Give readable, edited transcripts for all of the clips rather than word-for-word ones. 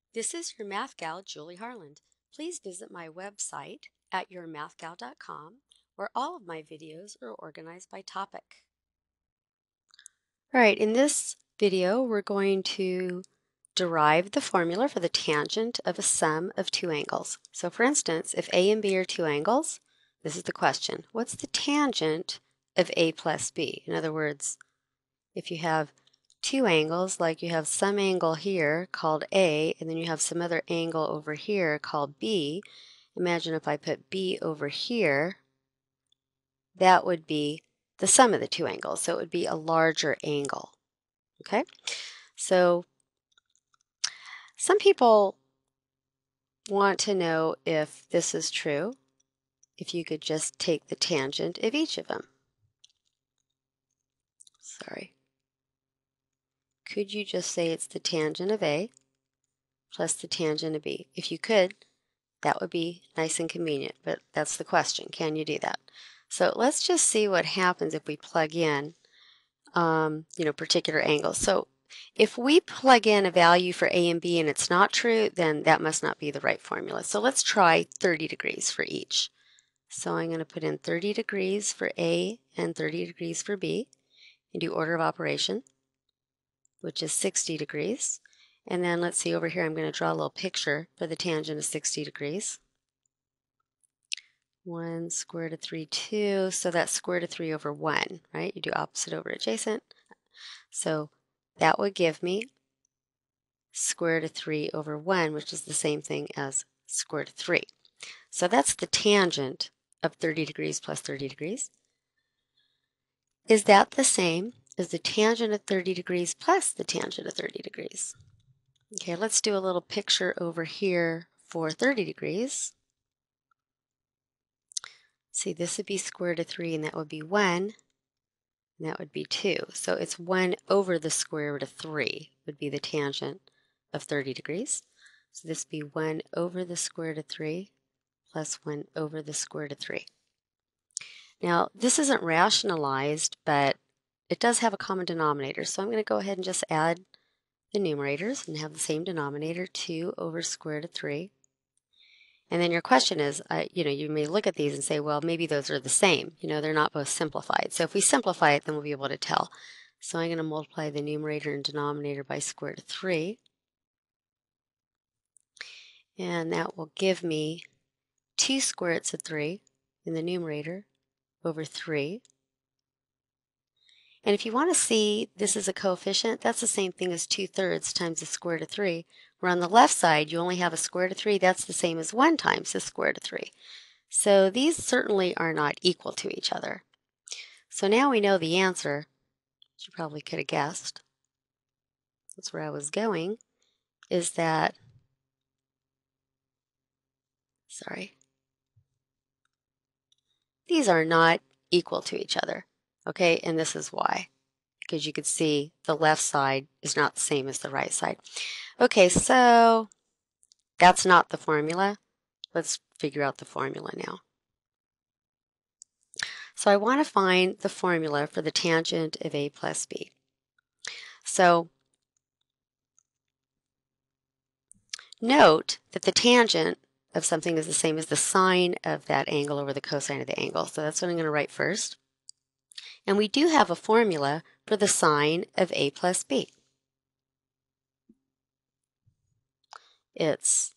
This is your math gal, Julie Harland. Please visit my website at yourmathgal.com, where all of my videos are organized by topic. All right, in this video, we're going to derive the formula for the tangent of a sum of two angles. So for instance, if A and B are two angles, this is the question. What's the tangent of A plus B? In other words, if you have two angles, like you have some angle here called A, and then you have some other angle over here called B, imagine if I put B over here, that would be the sum of the two angles. So it would be a larger angle. Okay? So some people want to know if this is true, if you could just take the tangent of each of them. Sorry. Could you just say it's the tangent of A plus the tangent of B? If you could, that would be nice and convenient, but that's the question. Can you do that? So let's just see what happens if we plug in, particular angles. So if we plug in a value for A and B and it's not true, then that must not be the right formula. So let's try 30 degrees for each. So I'm going to put in 30 degrees for A and 30 degrees for B and do order of operation, which is 60 degrees. And then let's see over here, I'm going to draw a little picture for the tangent of 60 degrees. 1 square root of 3, 2, so that's square root of 3 over 1, right? You do opposite over adjacent. So that would give me square root of 3 over 1, which is the same thing as square root of 3. So that's the tangent of 30 degrees plus 30 degrees. Is that the same as the tangent of 30 degrees plus the tangent of 30 degrees? Okay, let's do a little picture over here for 30 degrees. See, this would be square root of 3, and that would be 1, and that would be 2. So it's 1 over the square root of 3 would be the tangent of 30 degrees. So this would be 1 over the square root of 3 plus 1 over the square root of 3. Now, this isn't rationalized, but it does have a common denominator. So I'm going to go ahead and just add the numerators and have the same denominator, 2 over square root of 3. And then your question is, you may look at these and say, well, maybe those are the same. They're not both simplified. So if we simplify it, then we'll be able to tell. So I'm going to multiply the numerator and denominator by square root of 3. And that will give me 2 square roots of 3 in the numerator over 3. And if you want to see this is a coefficient, that's the same thing as 2/3 times the square root of 3. Where on the left side, you only have a square root of 3. That's the same as 1 times the square root of 3. So these certainly are not equal to each other. So now we know the answer, which you probably could have guessed. That's where I was going, is that, these are not equal to each other. Okay, and this is why. Because you could see the left side is not the same as the right side. Okay, so that's not the formula. Let's figure out the formula now. So I want to find the formula for the tangent of A plus B. So note that the tangent of something is the same as the sine of that angle over the cosine of the angle. So that's what I'm going to write first. And we do have a formula for the sine of A plus B. It's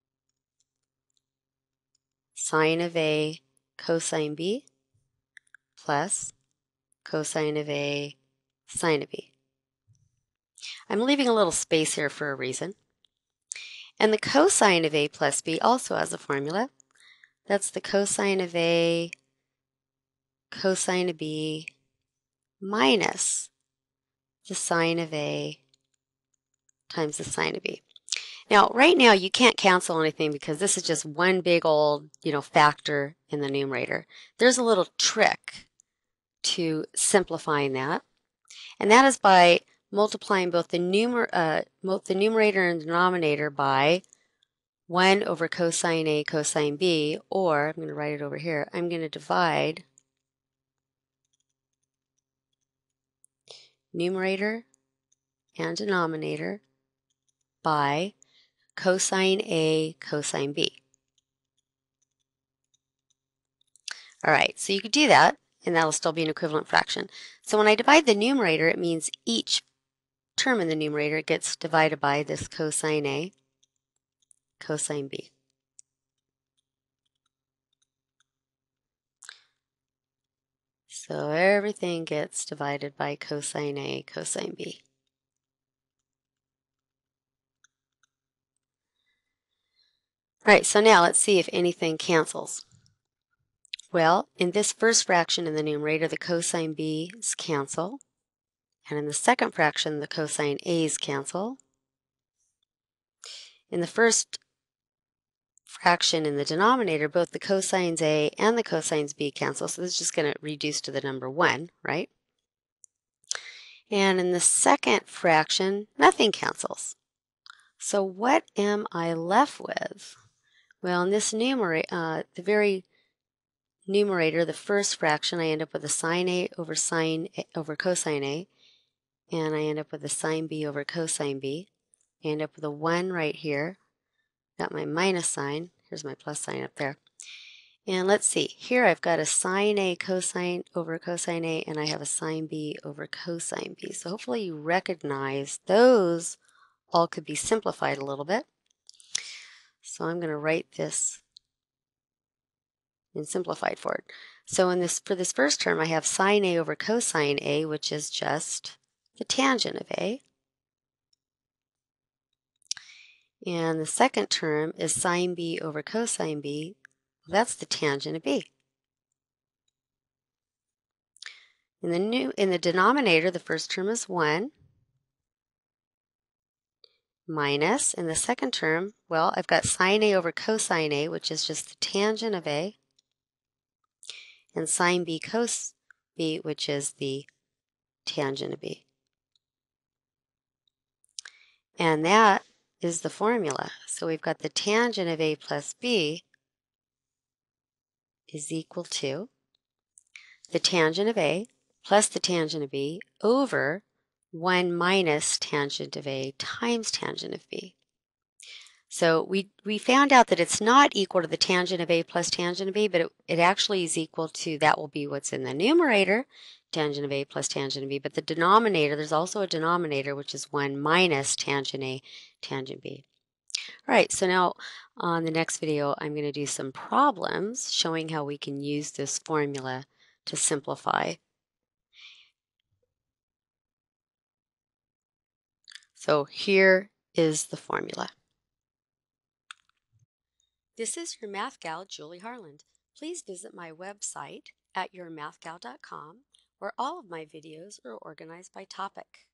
sine of A cosine B plus cosine of A sine of B. I'm leaving a little space here for a reason. And the cosine of A plus B also has a formula. That's the cosine of A cosine of B minus the sine of A times the sine of B. Now, right now, you can't cancel anything because this is just one big old, factor in the numerator. There's a little trick to simplifying that, and that is by multiplying both the numerator and denominator by 1 over cosine A cosine B, or I'm going to write it over here, I'm going to divide numerator and denominator by cosine A, cosine B. All right, so you could do that, and that'll still be an equivalent fraction. So when I divide the numerator, it means each term in the numerator gets divided by this cosine A, cosine B. So everything gets divided by cosine A, cosine B. All right, so now let's see if anything cancels. Well, in this first fraction in the numerator, the cosine B's cancel. And in the second fraction, the cosine A's cancel. In the first fraction in the denominator, both the cosines A and the cosines B cancel, so this is just going to reduce to the number 1, right? And in the second fraction, nothing cancels. So what am I left with? Well, in this numerator, the very numerator, the first fraction, I end up with a sine A over cosine A, and I end up with a sine B over cosine B. I end up with a 1 right here. Got my minus sign. Here's my plus sign up there. And let's see. Here I've got a sine A cosine over cosine A, and I have a sine B over cosine B. So hopefully you recognize those all could be simplified a little bit. So I'm going to write this in simplified form. So for this first term, I have sine A over cosine A, which is just the tangent of A. And the second term is sine B over cosine B. Well, that's the tangent of B. In the denominator, the first term is 1 minus, in the second term, well, I've got sine A over cosine A, which is just the tangent of A, and sine B cos B, which is the tangent of B. And that is the formula. So we've got the tangent of A plus B is equal to the tangent of A plus the tangent of B over 1 minus tangent of A times tangent of B. So we found out that it's not equal to the tangent of A plus tangent of B, but it actually is equal to, that will be what's in the numerator, tangent of A plus tangent of B, but the denominator, there's also a denominator, which is 1 minus tangent A, tangent B. All right, so now on the next video, I'm going to do some problems showing how we can use this formula to simplify. So here is the formula. This is your math gal, Julie Harland. Please visit my website at yourmathgal.com, where all of my videos are organized by topic.